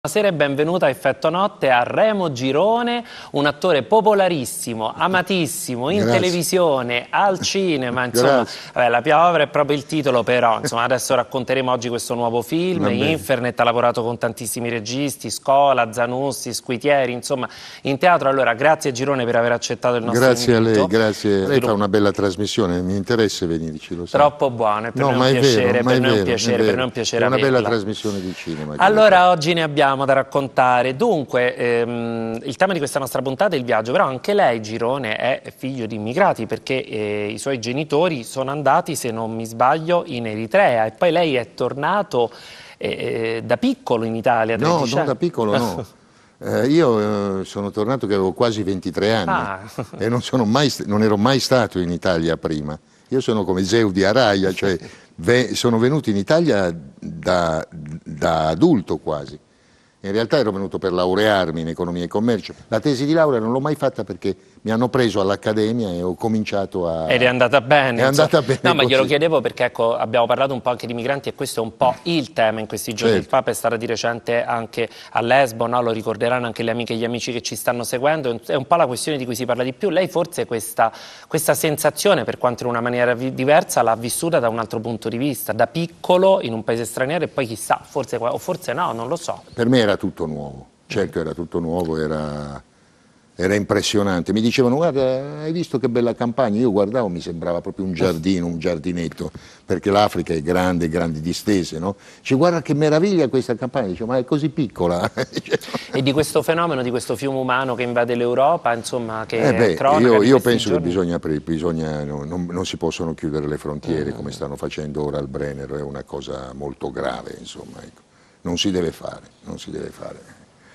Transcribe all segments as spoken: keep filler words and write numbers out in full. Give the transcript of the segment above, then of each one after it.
Buonasera e benvenuta a Effetto Notte a Remo Girone, un attore popolarissimo, amatissimo in Grazie. televisione, al cinema, insomma, vabbè, la piovra è proprio il titolo, però insomma, adesso racconteremo oggi questo nuovo film. Infernet ha lavorato con tantissimi registi, Scola, Zanussi, Squitieri, insomma, in teatro. Allora, grazie Girone per aver accettato il nostro grazie invito. Grazie a lei, grazie. Lei fa una bella trasmissione, mi interessa venirci, lo sa. Troppo buono, per no, noi è un piacere, per noi è un piacere, per noi è un piacere È una averla. bella trasmissione di cinema. Allora, oggi ne abbiamo da raccontare. Dunque, ehm, il tema di questa nostra puntata è il viaggio, però anche lei, Girone, è figlio di immigrati perché eh, i suoi genitori sono andati, se non mi sbaglio, in Eritrea e poi lei è tornato eh, da piccolo in Italia. No, non da piccolo no. Eh, io eh, sono tornato che avevo quasi ventitré anni ah. e non, sono mai, non ero mai stato in Italia prima. Io sono come Zeu di Araia, cioè ve, sono venuto in Italia da, da adulto quasi. In realtà ero venuto per laurearmi in economia e commercio. La tesi di laurea non l'ho mai fatta perché mi hanno preso all'accademia e ho cominciato a... Ed è andata bene. È andata bene. No, ma così. glielo chiedevo perché ecco, abbiamo parlato un po' anche di migranti e questo è un po' il tema in questi giorni. Certo. Il Papa è stato di recente anche a Lesbo, no? Lo ricorderanno anche le amiche e gli amici che ci stanno seguendo. È un po' la questione di cui si parla di più. Lei forse questa, questa sensazione, per quanto in una maniera diversa, l'ha vissuta da un altro punto di vista, da piccolo in un paese straniero e poi chissà, forse, o forse no, non lo so. Per me era tutto nuovo. Certo, era tutto nuovo, era, era impressionante. Mi dicevano, guarda, hai visto che bella campagna? Io guardavo, mi sembrava proprio un giardino, un giardinetto, perché l'Africa è grande, grandi distese, no? Dice, guarda che meraviglia questa campagna. Dice, ma è così piccola. E di questo fenomeno, di questo fiume umano che invade l'Europa, insomma, che eh beh, è cronaca io, io penso giorni? che bisogna, bisogna no, non, non si possono chiudere le frontiere, mm. come stanno facendo ora al Brennero, è una cosa molto grave, insomma, ecco. Non si deve fare, non si deve fare.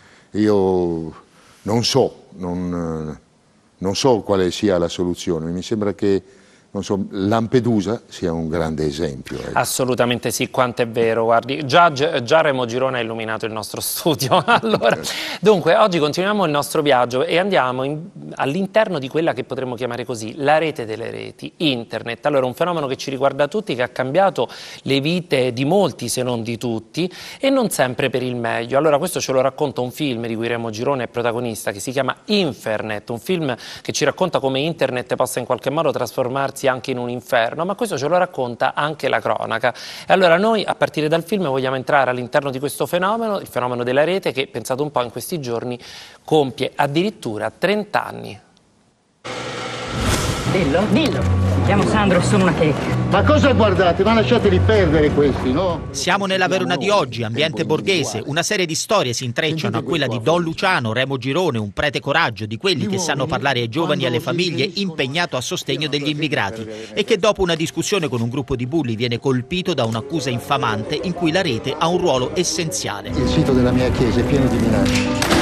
Io non so, non, non so quale sia la soluzione, mi sembra che non so, Lampedusa sia un grande esempio. Ecco. Assolutamente sì, quanto è vero, guardi, già, già Remo Girone ha illuminato il nostro studio. Allora, dunque, oggi continuiamo il nostro viaggio e andiamo all'interno di quella che potremmo chiamare così, la rete delle reti, internet. Allora, un fenomeno che ci riguarda tutti, che ha cambiato le vite di molti, se non di tutti, e non sempre per il meglio. Allora, questo ce lo racconta un film di cui Remo Girone è protagonista, che si chiama Infernet, un film che ci racconta come internet possa in qualche modo trasformarsi anche in un inferno, ma questo ce lo racconta anche la cronaca. E allora noi a partire dal film vogliamo entrare all'interno di questo fenomeno, il fenomeno della rete che, pensate un po', in questi giorni compie addirittura trenta anni. Dillo, dillo. Mi chiamo Sandro e sono una cake. Ma cosa guardate? Ma lasciateli perdere questi, no? Siamo nella Verona di oggi, ambiente borghese. Una serie di storie si intrecciano a quella di Don Luciano, Remo Girone, un prete coraggio, di quelli che sanno parlare ai giovani e alle famiglie, impegnato a sostegno degli immigrati e che dopo una discussione con un gruppo di bulli viene colpito da un'accusa infamante in cui la rete ha un ruolo essenziale. Il sito della mia chiesa è pieno di minacce.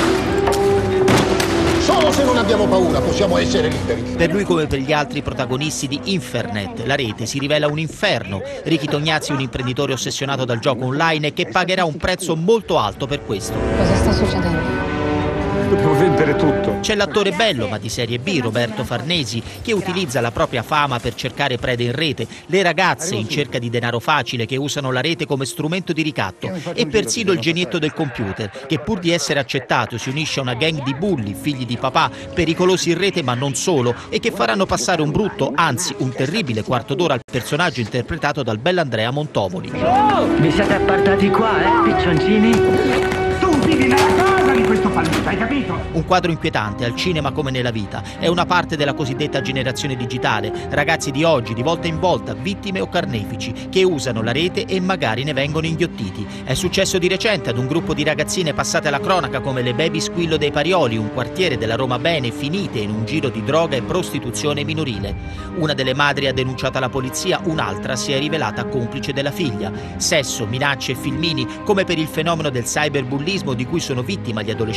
Solo se non abbiamo paura possiamo essere liberi. Per lui come per gli altri protagonisti di Infernet, la rete si rivela un inferno. Ricky Tognazzi è un imprenditore ossessionato dal gioco online e che pagherà un prezzo molto alto per questo. Cosa sta succedendo? Dobbiamo vendere tutto. C'è l'attore bello ma di serie B, Roberto Farnesi, che utilizza la propria fama per cercare prede in rete, le ragazze in cerca di denaro facile che usano la rete come strumento di ricatto e persino il genietto del computer, che pur di essere accettato si unisce a una gang di bulli, figli di papà, pericolosi in rete ma non solo, e che faranno passare un brutto, anzi un terribile quarto d'ora al personaggio interpretato dal bell'Andrea Montovoli. Oh! Vi siete appartati qua, eh, piccioncini? Tu vivi nella casa di questo fallito, hai capito? Un quadro inquietante, al cinema come nella vita. È una parte della cosiddetta generazione digitale, ragazzi di oggi, di volta in volta, vittime o carnefici, che usano la rete e magari ne vengono inghiottiti. È successo di recente ad un gruppo di ragazzine passate alla cronaca come le Baby Squillo dei Parioli, un quartiere della Roma Bene, finite in un giro di droga e prostituzione minorile. Una delle madri ha denunciato la polizia, un'altra si è rivelata complice della figlia. Sesso, minacce e filmini, come per il fenomeno del cyberbullismo di cui sono vittima gli adolescenti più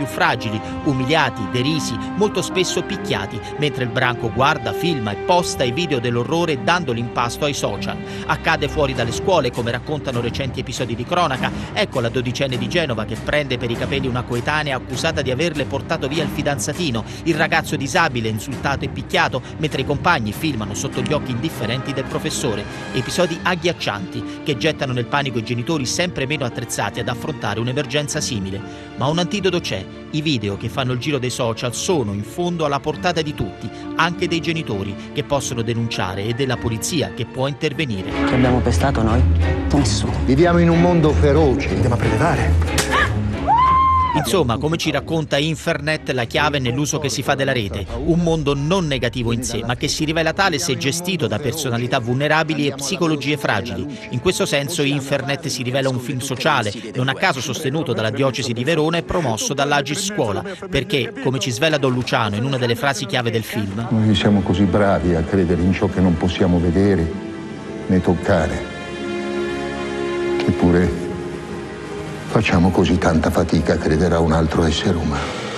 più fragili, umiliati, derisi, molto spesso picchiati, mentre il branco guarda, filma e posta i video dell'orrore dando l'impasto ai social. Accade fuori dalle scuole, come raccontano recenti episodi di cronaca. Ecco la dodicenne di Genova che prende per i capelli una coetanea accusata di averle portato via il fidanzatino, il ragazzo disabile insultato e picchiato, mentre i compagni filmano sotto gli occhi indifferenti del professore. Episodi agghiaccianti che gettano nel panico i genitori sempre meno attrezzati ad affrontare un'emergenza simile. Ma un antidoto c'è. I video che fanno il giro dei social sono in fondo alla portata di tutti, anche dei genitori che possono denunciare e della polizia che può intervenire. Che abbiamo pestato noi? Nessuno. Viviamo in un mondo feroce. Andiamo a prelevare. Insomma, come ci racconta Infernet, la chiave è nell'uso che si fa della rete. Un mondo non negativo in sé, ma che si rivela tale se gestito da personalità vulnerabili e psicologie fragili. In questo senso Infernet si rivela un film sociale, non a caso sostenuto dalla diocesi di Verona e promosso dall'Agis Scuola, perché, come ci svela Don Luciano in una delle frasi chiave del film, Noi siamo così bravi a credere in ciò che non possiamo vedere né toccare, eppure facciamo così tanta fatica a credere a un altro essere umano.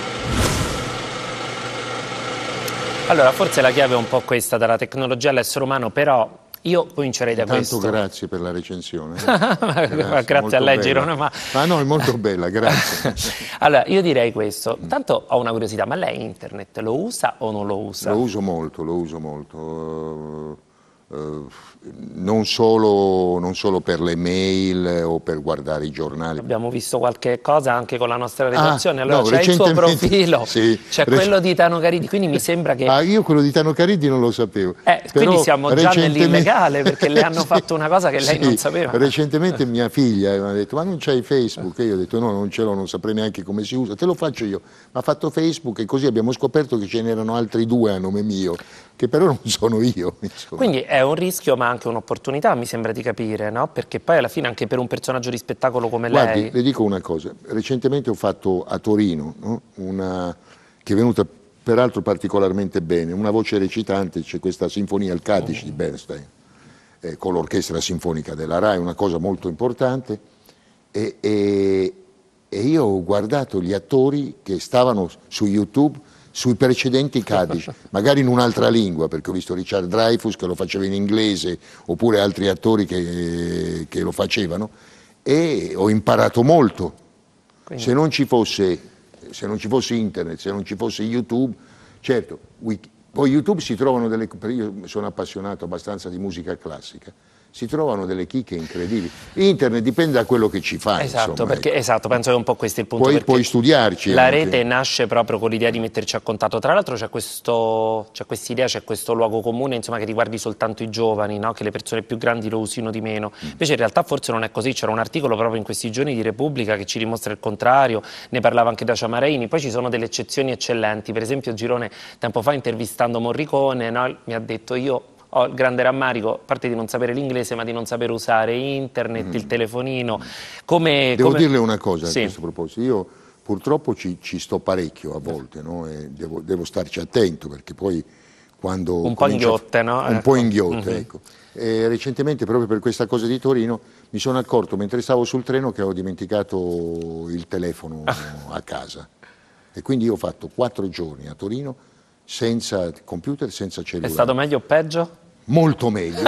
Allora, forse la chiave è un po' questa, dalla tecnologia all'essere umano, però io comincerei da Tanto questo. grazie per la recensione. Grazie, grazie a lei, Girone. Ma... ma no, è molto bella, grazie. Allora, io direi questo. Tanto ho una curiosità, ma lei internet lo usa o non lo usa? Lo uso molto, lo uso molto. Uh, uh, non solo, non solo per le mail o per guardare i giornali. Abbiamo visto qualche cosa anche con la nostra redazione. Allora, no, c'è il suo profilo, sì, c'è rec- quello di Tano Caridi, quindi mi sembra che... Ah, io quello di Tano Caridi non lo sapevo. Eh, quindi siamo già nell'illegale, perché le hanno sì, fatto una cosa che lei sì, non sapeva. Recentemente mia figlia mi ha detto, ma non c'hai Facebook? E io ho detto, no, non ce l'ho, non saprei neanche come si usa. Te lo faccio io. Ma ha fatto Facebook e così abbiamo scoperto che ce n'erano altri due a nome mio, che però non sono io. Insomma. Quindi è un rischio ma anche un'opportunità, mi sembra di capire, no? Perché poi alla fine anche per un personaggio di spettacolo come Guardi, lei... le dico una cosa, recentemente ho fatto a Torino, no? Una che è venuta peraltro particolarmente bene, una voce recitante, c'è questa sinfonia Il Cadice di Bernstein, eh, con l'orchestra sinfonica della RAI, una cosa molto importante, e, e, e io ho guardato gli attori che stavano su YouTube sui precedenti Cadice, magari in un'altra lingua, perché ho visto Richard Dreyfuss che lo faceva in inglese, oppure altri attori che, che lo facevano, e ho imparato molto. Quindi. Se non ci fosse, se non ci fosse internet, se non ci fosse YouTube, certo, wiki, poi YouTube si trovano delle, io sono appassionato abbastanza di musica classica, si trovano delle chicche incredibili. Internet dipende da quello che ci fa. Esatto, insomma, perché, ecco. esatto, penso che un po' questo è il punto. Poi puoi studiarci. La anche. rete nasce proprio con l'idea di metterci a contatto. Tra l'altro c'è questo, c'è quest'idea, c'è questo luogo comune, insomma, che riguardi soltanto i giovani, no? Che le persone più grandi lo usino di meno. Invece in realtà forse non è così. C'era un articolo proprio in questi giorni di Repubblica che ci dimostra il contrario, ne parlava anche Dacia Maraini. Poi ci sono delle eccezioni eccellenti. Per esempio Girone tempo fa intervistando Morricone, no? Mi ha detto io ho il grande rammarico, a parte di non sapere l'inglese, ma di non sapere usare internet, mm. il telefonino. Come, Devo come... dirle una cosa sì. a questo proposito. Io purtroppo ci, ci sto parecchio a volte, no? E devo, devo starci attento, perché poi quando... Un po' inghiotte, no? Un ecco. po' inghiotte, Mm-hmm. ecco. E recentemente, proprio per questa cosa di Torino, mi sono accorto, mentre stavo sul treno, che ho dimenticato il telefono a casa. E quindi io ho fatto quattro giorni a Torino senza computer, senza cellulare. È stato meglio o peggio? Molto meglio.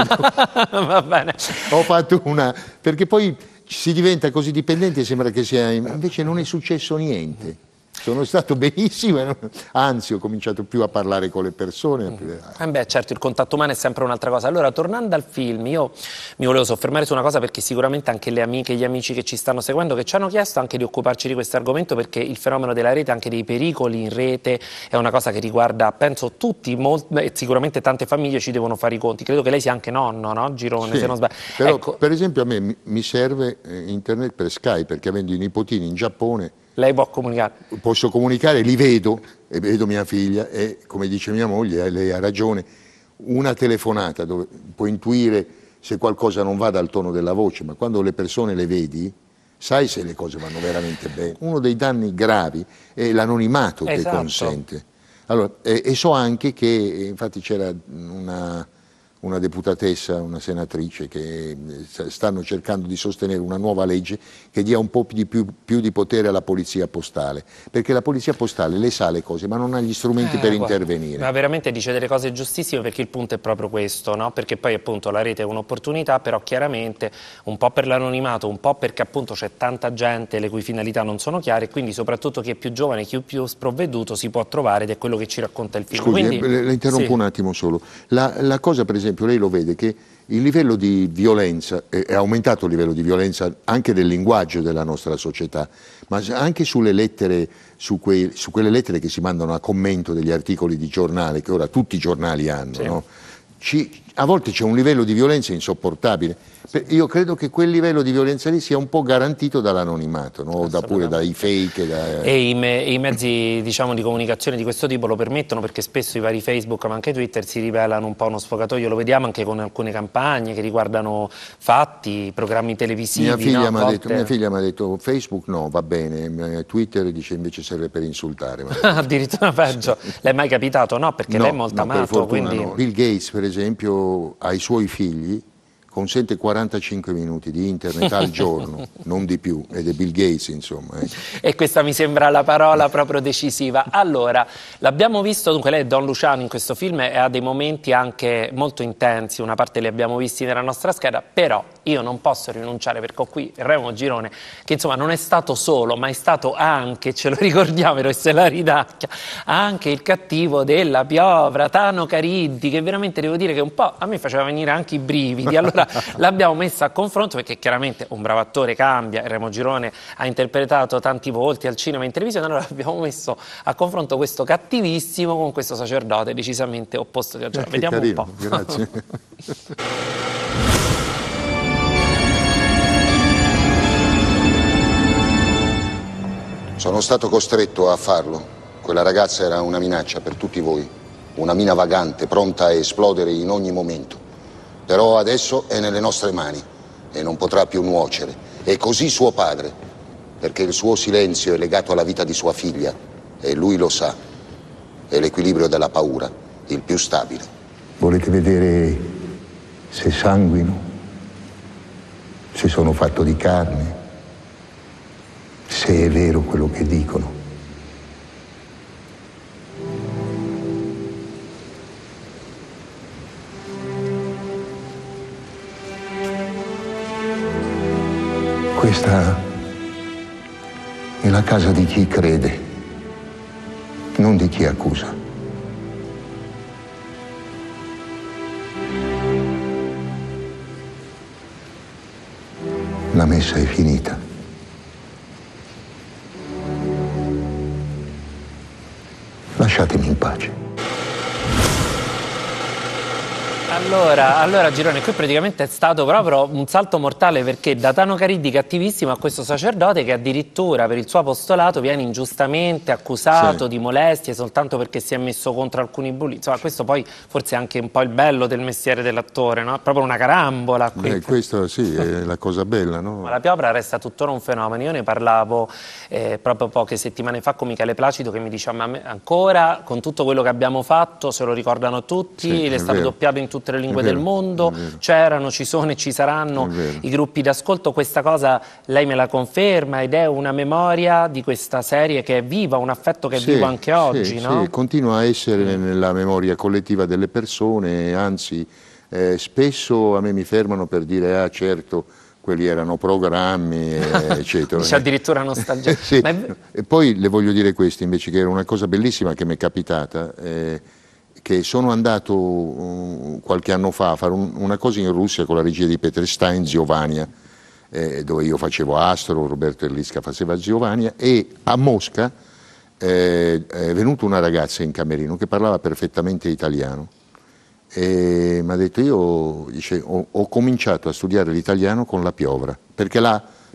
Va bene. Ho fatto una... perché poi si diventa così dipendenti e sembra che sia... invece non è successo niente. Sono stato benissimo, anzi ho cominciato più a parlare con le persone. Eh beh, certo, il contatto umano è sempre un'altra cosa. Allora, tornando al film, io mi volevo soffermare su una cosa, perché sicuramente anche le amiche e gli amici che ci stanno seguendo, che ci hanno chiesto anche di occuparci di questo argomento, perché il fenomeno della rete, anche dei pericoli in rete, è una cosa che riguarda, penso, tutti, molt- e sicuramente tante famiglie ci devono fare i conti. Credo che lei sia anche nonno, no? Girone, sì, se non sbaglio. Però, ecco. per esempio, a me mi serve internet per Skype, perché avendo i nipotini in Giappone... Lei può comunicare? Posso comunicare, li vedo, e vedo mia figlia, e come dice mia moglie, lei ha ragione, una telefonata dove puoi intuire se qualcosa non va dal tono della voce, ma quando le persone le vedi, sai se le cose vanno veramente bene. Uno dei danni gravi è l'anonimato esatto. che consente. Allora, e, e so anche che, infatti c'era una una deputatessa, una senatrice, che stanno cercando di sostenere una nuova legge che dia un po' di più, più di potere alla polizia postale, perché la polizia postale le sa le cose ma non ha gli strumenti eh, per guarda, intervenire. Ma veramente dice delle cose giustissime, perché il punto è proprio questo, no? Perché poi appunto la rete è un'opportunità, però chiaramente un po' per l'anonimato, un po' perché appunto c'è tanta gente le cui finalità non sono chiare, e quindi soprattutto chi è più giovane, chi è più sprovveduto si può trovare, ed è quello che ci racconta il film. Scusi, quindi, le, le interrompo sì. un attimo solo. La, la cosa, per esempio, lei lo vede che il livello di violenza, è aumentato il livello di violenza anche del linguaggio della nostra società, ma anche sulle lettere, su, quei, su quelle lettere che si mandano a commento degli articoli di giornale, che ora tutti i giornali hanno, sì. no? Ci, a volte c'è un livello di violenza insopportabile. Io credo che quel livello di violenza lì sia un po' garantito dall'anonimato, no? Da pure dai fake. Da... E i, me, i mezzi, diciamo, di comunicazione di questo tipo lo permettono, perché spesso i vari Facebook ma anche Twitter si rivelano un po' uno sfogatoio, lo vediamo anche con alcune campagne che riguardano fatti, programmi televisivi. Mia figlia no? mi ha detto, mia figlia m'ha detto Facebook no, va bene, Twitter dice invece serve per insultare. Addirittura peggio. Le è mai capitato? No, perché no, lei è molto no, amato. Per fortuna quindi... no. Bill Gates, per esempio, ai suoi figli consente quarantacinque minuti di internet al giorno, non di più, ed è Bill Gates, insomma. Eh. E questa mi sembra la parola proprio decisiva. Allora, l'abbiamo visto, dunque lei è Don Luciano in questo film e ha dei momenti anche molto intensi, una parte li abbiamo visti nella nostra scheda, però io non posso rinunciare, perché ho qui Remo Girone, che insomma non è stato solo, ma è stato anche, ce lo ricordiamo, e se la ridacchia, anche il cattivo della Piovra, Tano Cariddi, che veramente devo dire che un po' a me faceva venire anche i brividi. Allora l'abbiamo messa a confronto, perché chiaramente un bravo attore cambia, Remo Girone ha interpretato tanti volti al cinema e in televisione, allora abbiamo messo a confronto questo cattivissimo con questo sacerdote decisamente opposto di oggi. Eh, Vediamo carino, un po'. Grazie. Sono stato costretto a farlo. Quella ragazza era una minaccia per tutti voi, una mina vagante pronta a esplodere in ogni momento. Però adesso è nelle nostre mani e non potrà più nuocere. E così suo padre, perché il suo silenzio è legato alla vita di sua figlia e lui lo sa. È l'equilibrio della paura, il più stabile. Volete vedere se sanguino, se sono fatto di carne, se è vero quello che dicono? Questa è la casa di chi crede, non di chi accusa. La messa è finita. Lasciatemi in pace. Allora, allora Girone, qui praticamente è stato proprio un salto mortale, perché da Tano Cariddi cattivissimo a questo sacerdote che addirittura per il suo apostolato viene ingiustamente accusato sì. di molestie soltanto perché si è messo contro alcuni bulli. Insomma, questo poi forse è anche un po' il bello del mestiere dell'attore, no? Proprio una carambola qui. Beh, questo sì, è la cosa bella, no? Ma la Piovra resta tuttora un fenomeno. Io ne parlavo eh, proprio poche settimane fa con Michele Placido, che mi diceva: ma ancora con tutto quello che abbiamo fatto se lo ricordano tutti, sì, è stato vero. doppiato in tutte le lingue vero, del mondo, c'erano, ci sono e ci saranno i gruppi d'ascolto. Questa cosa lei me la conferma, ed è una memoria di questa serie che è viva, un affetto che è sì, vivo anche oggi, sì, no? Sì, continua a essere nella memoria collettiva delle persone, anzi eh, spesso a me mi fermano per dire ah certo, quelli erano programmi, eccetera. C'è addirittura nostalgia. sì. Ma è... E poi le voglio dire questo invece, che era una cosa bellissima che mi è capitata, eh, che sono andato uh, qualche anno fa a fare un, una cosa in Russia con la regia di Peter Stein, Ziovania, eh, dove io facevo Astro, Roberto Erlisca faceva Ziovania, e a Mosca eh, è venuta una ragazza in camerino che parlava perfettamente italiano e mi ha detto: io dice, ho, ho cominciato a studiare l'italiano con la Piovra, perché là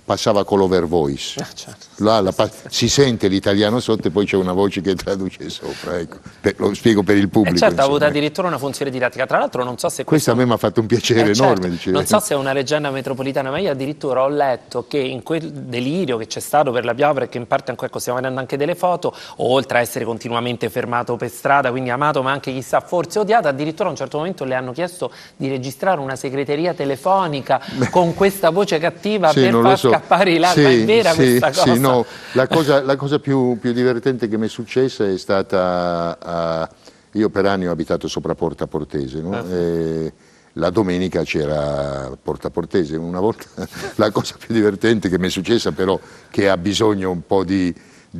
passava con l'over voice. Ah, certo. Là, la pa- si sente l'italiano sotto e poi c'è una voce che traduce sopra, ecco. Per, lo spiego per il pubblico. E certo, ha avuto insomma. addirittura una funzione didattica. Tra l'altro non so se Questo questo... a me mi ha fatto un piacere Eh, enorme. certo. Dicevo. Non so se è una leggenda metropolitana, ma io addirittura ho letto che in quel delirio che c'è stato per la piovra e che in parte ancora ecco, stiamo vedendo anche delle foto, oltre a essere continuamente fermato per strada, quindi amato ma anche chissà forse odiato, addirittura a un certo momento le hanno chiesto di registrare una segreteria telefonica con questa voce cattiva Sì, per non far lo so. scappare i ladri. Sì, Ma è vera sì, questa cosa? Sì, no. La cosa, la cosa più, più divertente che mi è successa è stata... Uh, io per anni ho abitato sopra Porta Portese, no? Ah. E la domenica c'era Porta Portese. Una volta la cosa più divertente che mi è successa, però, che ha bisogno un po' di...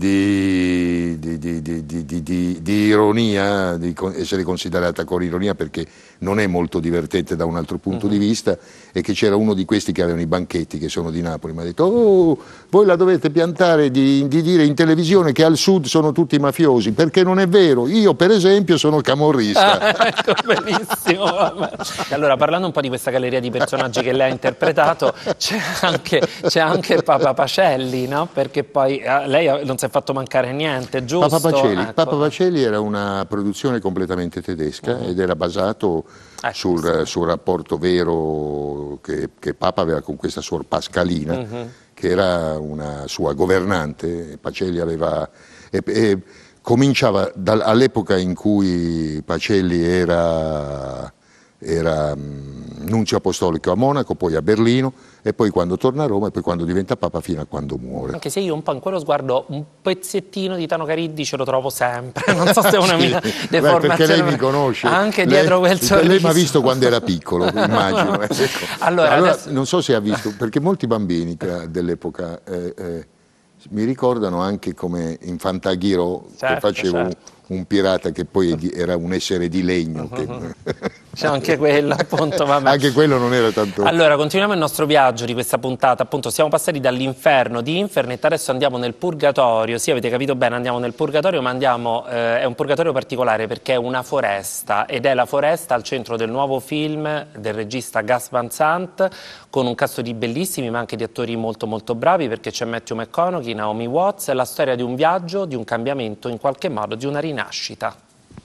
Di, di, di, di, di, di, di, di ironia, di essere considerata con ironia, perché non è molto divertente da un altro punto uh-huh. di vista, e che c'era uno di questi che avevano i banchetti, che sono di Napoli, mi ha detto: oh, voi la dovete piantare di, di dire in televisione che al sud sono tutti mafiosi, perché non è vero, io per esempio sono camorrista. Ah, ecco, benissimo. Vabbè. Allora, parlando un po' di questa galleria di personaggi che lei ha interpretato, c'è anche, c'è anche Papa Pacelli, no? Perché poi eh, lei non si è fatto mancare niente, giusto? Papa Pacelli, ecco. Papa Pacelli era una produzione completamente tedesca uh-huh. ed era basato ecco, sul, sì. sul rapporto vero che, che Papa aveva con questa suor Pascalina, uh-huh. che era una sua governante. Pacelli aveva... E, e cominciava dal, all'epoca in cui Pacelli era... era mh, nunzio apostolico a Monaco, poi a Berlino, e poi quando torna a Roma, e poi quando diventa Papa, fino a quando muore. Anche se io un po' in quello sguardo un pezzettino di Tano Cariddi ce lo trovo sempre, non so se è una mia sì, deformazione. Perché lei mi conosce. Anche lei, dietro quel sorriso. Lei mi ha visto quando era piccolo, immagino. Ecco. Allora, allora adesso... non so se ha visto, perché molti bambini dell'epoca eh, eh, mi ricordano anche come in Fantaghiro, certo, che facevo certo. un pirata che poi era un essere di legno. Uh-huh. Che... C'è anche quello, appunto, vabbè. Anche quello non era tanto... Allora, continuiamo il nostro viaggio di questa puntata, appunto siamo passati dall'inferno di Infernet, adesso andiamo nel purgatorio. Sì, avete capito bene, andiamo nel purgatorio, ma andiamo, eh, è un purgatorio particolare perché è una foresta, ed è la foresta al centro del nuovo film del regista Gus Van Sant, con un cast di bellissimi ma anche di attori molto molto bravi, perché c'è Matthew McConaughey, Naomi Watts, è la storia di un viaggio, di un cambiamento, in qualche modo di una rinascita.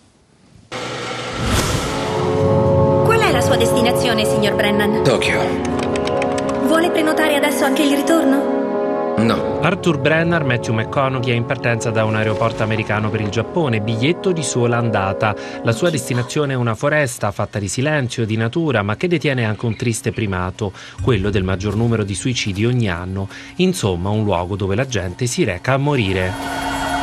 Qual è la sua destinazione, signor Brennan? Tokyo. Vuole prenotare adesso anche il ritorno? No. Arthur Brenner, Matthew McConaughey, è in partenza da un aeroporto americano per il Giappone, biglietto di sola andata. La sua destinazione è una foresta fatta di silenzio e di natura, ma che detiene anche un triste primato, quello del maggior numero di suicidi ogni anno. Insomma, un luogo dove la gente si reca a morire.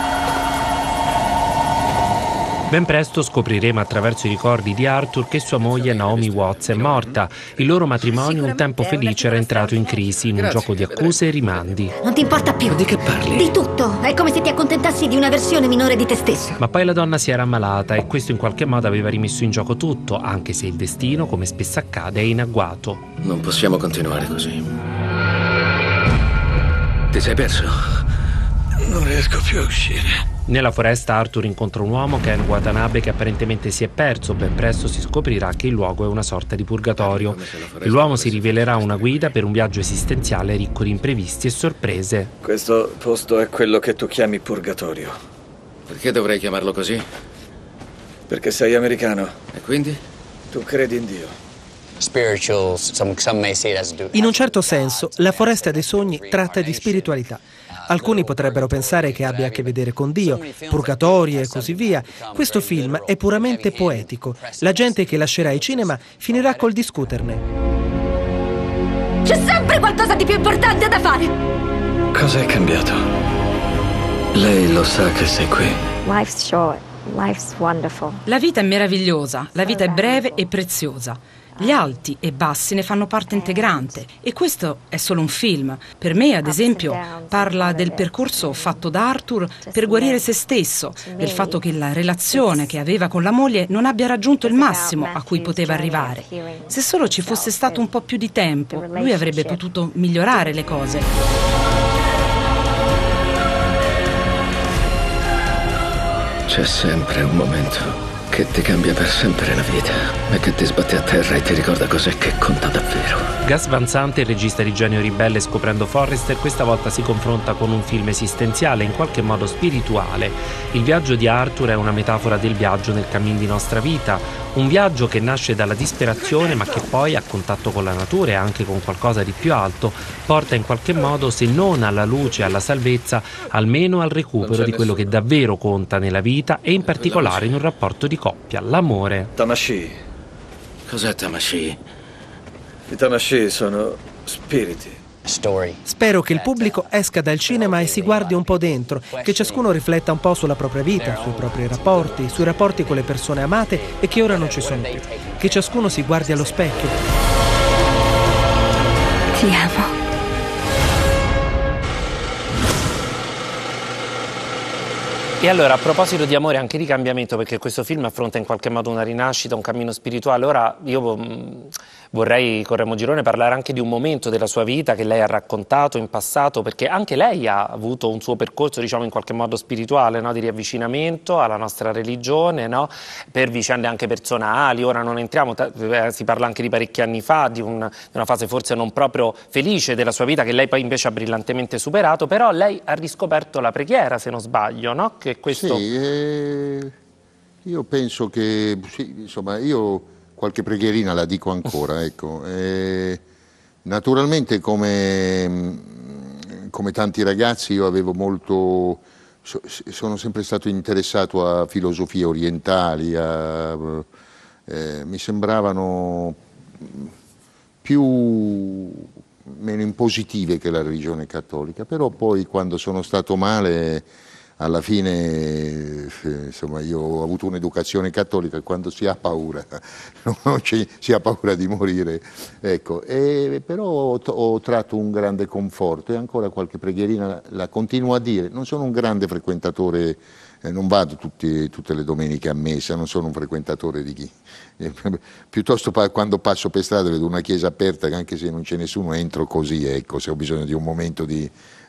Ben presto scopriremo attraverso i ricordi di Arthur che sua moglie Naomi Watts è morta. Il loro matrimonio un tempo felice era entrato in crisi in un gioco di accuse e rimandi. Non ti importa più. Di che parli? Di tutto. È come se ti accontentassi di una versione minore di te stesso. Ma poi la donna si era ammalata e questo in qualche modo aveva rimesso in gioco tutto, anche se il destino, come spesso accade, è in agguato. Non possiamo continuare così. Ti sei perso? Non riesco più a uscire. Nella foresta Arthur incontra un uomo, Ken Watanabe, che apparentemente si è perso. Ben presto si scoprirà che il luogo è una sorta di purgatorio. L'uomo si rivelerà una guida per un viaggio esistenziale ricco di imprevisti e sorprese. Questo posto è quello che tu chiami purgatorio. Perché dovrei chiamarlo così? Perché sei americano. E quindi? Tu credi in Dio. In un certo senso, la foresta dei sogni tratta di spiritualità. Alcuni potrebbero pensare che abbia a che vedere con Dio, purgatori e così via. Questo film è puramente poetico. La gente che lascerà i cinema finirà col discuterne. C'è sempre qualcosa di più importante da fare. Cosa è cambiato? Lei lo sa che sei qui. Life's short. Life's wonderful. La vita è meravigliosa, la vita è breve e preziosa. Gli alti e bassi ne fanno parte integrante e questo è solo un film. Per me, ad esempio, parla del percorso fatto da Arthur per guarire se stesso, del fatto che la relazione che aveva con la moglie non abbia raggiunto il massimo a cui poteva arrivare. Se solo ci fosse stato un po' più di tempo, lui avrebbe potuto migliorare le cose. C'è sempre un momento che ti cambia per sempre la vita e che ti sbatte a terra e ti ricorda cos'è che conta davvero. Gus Van Sant, il regista di Genio Ribelle Scoprendo Forrester, questa volta si confronta con un film esistenziale, in qualche modo spirituale. Il viaggio di Arthur è una metafora del viaggio nel cammin di nostra vita, un viaggio che nasce dalla disperazione ma che poi, a contatto con la natura e anche con qualcosa di più alto, porta in qualche modo, se non alla luce e alla salvezza, almeno al recupero di quello che davvero conta nella vita e in particolare in un rapporto di coppia, l'amore. Tamashii. Cos'è Tamashii? I Tamashii sono spiriti. Spero che il pubblico esca dal cinema e si guardi un po' dentro, che ciascuno rifletta un po' sulla propria vita, sui propri rapporti, sui rapporti con le persone amate e che ora non ci sono più. Che ciascuno si guardi allo specchio. Ti amo. E allora, a proposito di amore e anche di cambiamento, perché questo film affronta in qualche modo una rinascita, un cammino spirituale, ora io mh, vorrei con Remo Girone parlare anche di un momento della sua vita che lei ha raccontato in passato, perché anche lei ha avuto un suo percorso, diciamo, in qualche modo spirituale, no? Di riavvicinamento alla nostra religione, no? Per vicende anche personali. Ora non entriamo, eh, si parla anche di parecchi anni fa, di, un, di una fase forse non proprio felice della sua vita, che lei poi invece ha brillantemente superato, però lei ha riscoperto la preghiera, se non sbaglio, no? Che questo... Sì, eh, io penso che, sì, insomma, io qualche preghierina la dico ancora, ecco. Eh, naturalmente come, come tanti ragazzi io avevo molto, so, sono sempre stato interessato a filosofie orientali, a, eh, mi sembravano più meno impositive che la religione cattolica, però poi quando sono stato male, alla fine, insomma, io ho avuto un'educazione cattolica, quando si ha paura, non ci, si ha paura di morire, ecco. E, però ho, ho tratto un grande conforto e ancora qualche preghierina la, la continuo a dire. Non sono un grande frequentatore, eh, non vado tutti, tutte le domeniche a messa, non sono un frequentatore di chi. Eh, piuttosto pa quando passo per strada vedo una chiesa aperta, che anche se non c'è nessuno entro così, ecco, se ho bisogno di un momento di...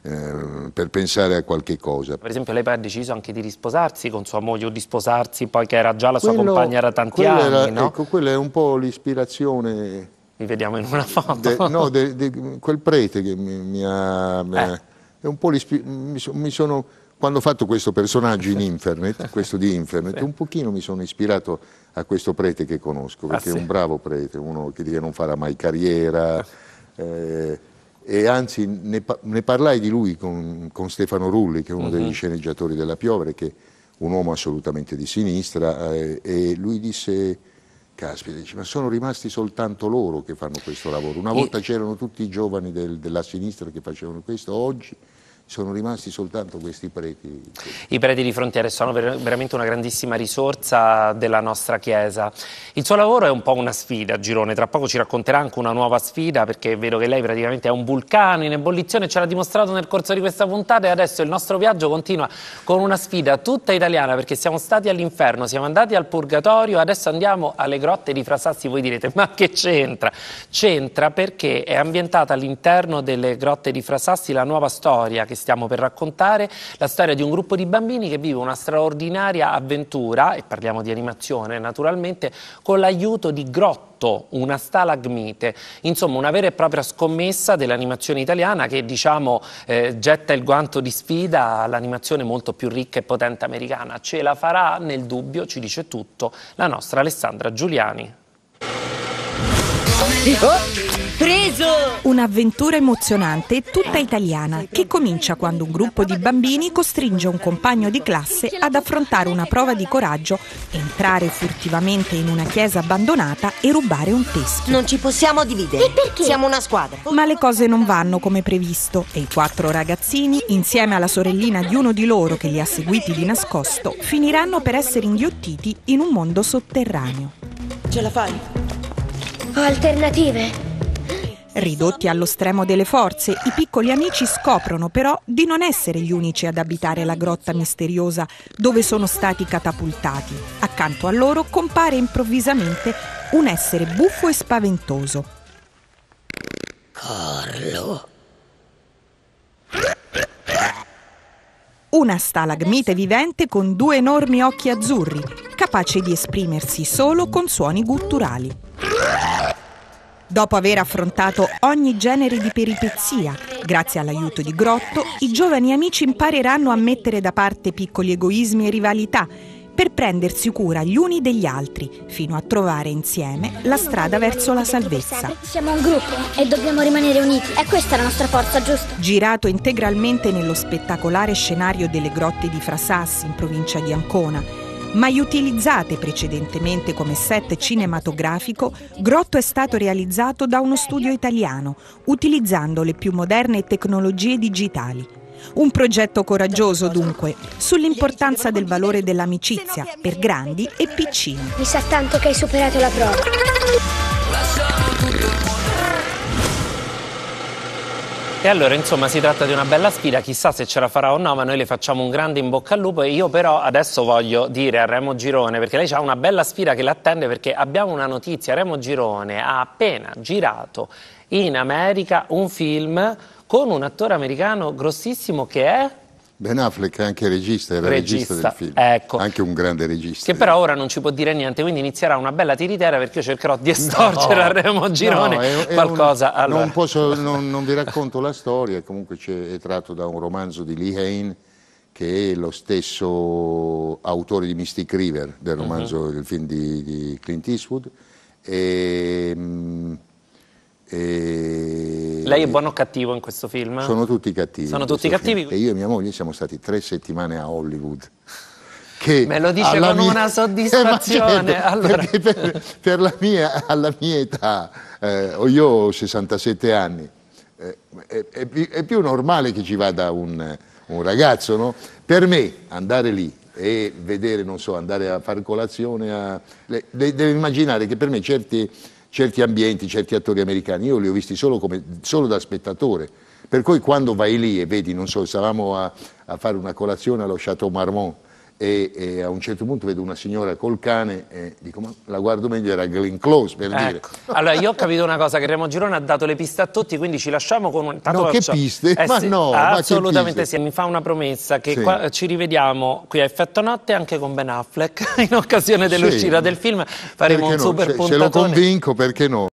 Eh, per pensare a qualche cosa. Per esempio lei poi ha deciso anche di risposarsi con sua moglie, o di sposarsi poi che era già la sua quello, compagna da tanti anni, era, no? Ecco, quella è un po' l'ispirazione. Vi vediamo in una foto. De, no, de, de, quel prete che mi, mi ha... Mi ha eh. È un po' mi, so, mi sono... Quando ho fatto questo personaggio in Infernet, questo di Infernet, sì, un pochino mi sono ispirato a questo prete che conosco, perché ah, sì. è un bravo prete, uno che non farà mai carriera, eh, e anzi ne, ne parlai di lui con, con Stefano Rulli, che è uno uh-huh. degli sceneggiatori della Piovere, che è un uomo assolutamente di sinistra, eh, e lui disse, caspita, dice, ma sono rimasti soltanto loro che fanno questo lavoro. Una volta c'erano tutti i giovani del, della sinistra che facevano questo, oggi sono rimasti soltanto questi preti. I preti di Frontiere sono ver veramente una grandissima risorsa della nostra Chiesa. Il suo lavoro è un po' una sfida, Girone, tra poco ci racconterà anche una nuova sfida, perché è vero che lei praticamente è un vulcano in ebollizione, ce l'ha dimostrato nel corso di questa puntata, e adesso il nostro viaggio continua con una sfida tutta italiana, perché siamo stati all'inferno, siamo andati al purgatorio, adesso andiamo alle grotte di Frasassi. Voi direte, ma che c'entra? C'entra perché è ambientata all'interno delle grotte di Frasassi la nuova storia che stiamo per raccontare, la storia di un gruppo di bambini che vive una straordinaria avventura, e parliamo di animazione naturalmente, con l'aiuto di Grotto, una stalagmite, insomma una vera e propria scommessa dell'animazione italiana che, diciamo, eh, getta il guanto di sfida all'animazione molto più ricca e potente americana. Ce la farà? Nel dubbio ci dice tutto la nostra Alessandra Giuliani. Oh, preso! Un'avventura emozionante tutta italiana che comincia quando un gruppo di bambini costringe un compagno di classe ad affrontare una prova di coraggio, entrare furtivamente in una chiesa abbandonata e rubare un teschio. Non ci possiamo dividere. E perché? Siamo una squadra. Ma le cose non vanno come previsto e i quattro ragazzini, insieme alla sorellina di uno di loro che li ha seguiti di nascosto, finiranno per essere inghiottiti in un mondo sotterraneo. Ce la fai? Ho alternative. Ridotti allo stremo delle forze, i piccoli amici scoprono però di non essere gli unici ad abitare la grotta misteriosa dove sono stati catapultati. Accanto a loro compare improvvisamente un essere buffo e spaventoso. Carlo. una stalagmite vivente con due enormi occhi azzurri, capace di esprimersi solo con suoni gutturali. Dopo aver affrontato ogni genere di peripezia, grazie all'aiuto di Grotto, i giovani amici impareranno a mettere da parte piccoli egoismi e rivalità per prendersi cura gli uni degli altri, fino a trovare insieme la strada verso la salvezza. Siamo un gruppo e dobbiamo rimanere uniti. È questa la nostra forza, giusto? Girato integralmente nello spettacolare scenario delle grotte di Frasassi, in provincia di Ancona, mai utilizzate precedentemente come set cinematografico, Grotto è stato realizzato da uno studio italiano, utilizzando le più moderne tecnologie digitali. Un progetto coraggioso, dunque, sull'importanza del valore dell'amicizia per grandi e piccini. Mi sa tanto che hai superato la prova. E allora, insomma, si tratta di una bella sfida, chissà se ce la farà o no, ma noi le facciamo un grande in bocca al lupo. E io però adesso voglio dire a Remo Girone, perché lei ha una bella sfida che l'attende, perché abbiamo una notizia: Remo Girone ha appena girato in America un film con un attore americano grossissimo che è... Ben Affleck, anche regista, era regista, regista del film, ecco. Anche un grande regista. Che però ora non ci può dire niente, quindi inizierà una bella tiritera, perché io cercherò di estorcere no, a Remo Girone no, è, è qualcosa. Un, allora. non, posso, non, non vi racconto la storia, comunque è tratto da un romanzo di Lee Hein, che è lo stesso autore di Mystic River, del romanzo, uh-huh. del film di, di Clint Eastwood. E, E... Lei è buono o cattivo in questo film? Sono tutti cattivi. Sono tutti cattivi. Film. E io e mia moglie siamo stati tre settimane a Hollywood. Che me lo dice con mia... una soddisfazione. Eh, allora. Perché per, per la mia, alla mia età, eh, io ho sessantasette anni, eh, è, è, è più normale che ci vada un, un ragazzo, no? Per me andare lì e vedere, non so, andare a fare colazione, a... le, le, deve immaginare che per me certi... certi ambienti, certi attori americani, io li ho visti solo, come, solo da spettatore, per cui quando vai lì e vedi, non so, stavamo a, a fare una colazione allo Chateau Marmont e, e a un certo punto vedo una signora col cane e dico, ma la guardo meglio, era Glenn Close, per ecco. dire. Allora, io ho capito una cosa, che Remo Girone ha dato le piste a tutti, quindi ci lasciamo con un... Tanto no, che piste? Eh, ma sì, no, assolutamente ma che piste? Sì, mi fa una promessa che sì. qua, ci rivediamo qui a Effetto Notte anche con Ben Affleck, in occasione dell'uscita sì. del film, faremo perché un no? super se, puntatone. Se lo convinco, perché no?